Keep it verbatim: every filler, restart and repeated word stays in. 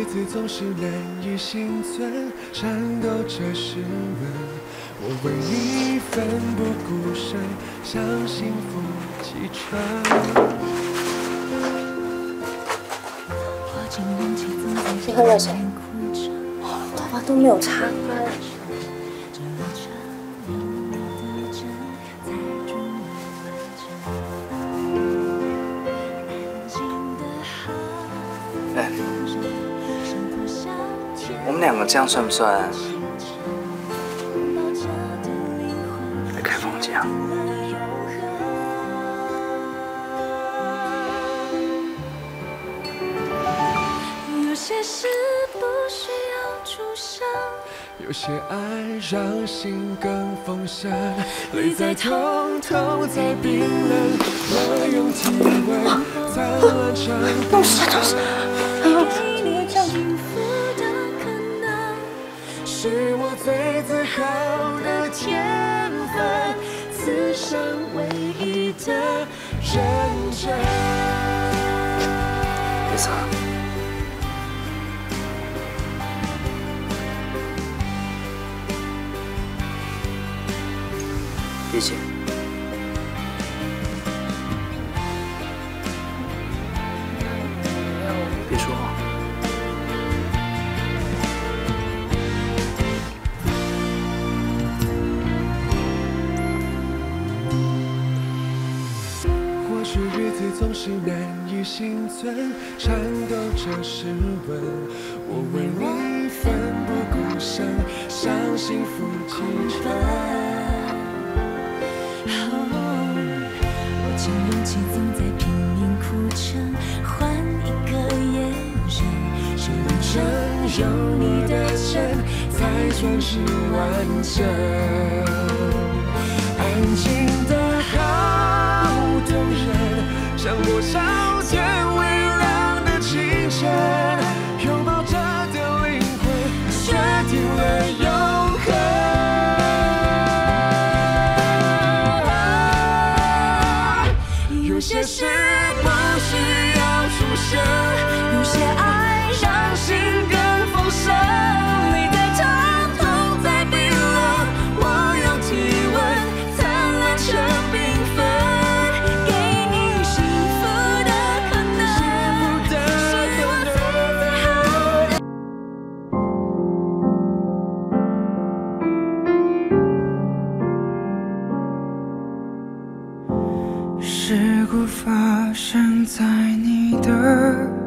子总是难以幸存，颤抖着湿吻。我为你奋不顾身，向幸福启程。 先喝热水，头发都没有擦干。 哎，我们两个这样算不算在开房间啊？ 有些事不需要出声，有些爱让心更丰盛，泪在通透在冰冷，我用体温灿烂成都是都是，哎呦，怎么会这样？ 是我最自豪的天分，此生唯一的认真。 别擦。别急。别说话。 或许日子总是难以幸存，颤抖着湿吻。我为你奋不顾身，向幸福启程。 我尽勇气总在拼命哭撑，换一个眼神，谁能真有你的真，才算是完整。安静的好动人，像多少天微亮的清晨，拥抱着的灵魂，决定了永恒。有些事不需要出声，有些爱让心更丰盛。你在疼痛在冰冷，我用体温灿烂成缤纷，给你幸福的可能，是我最自豪的。 事故发生在你的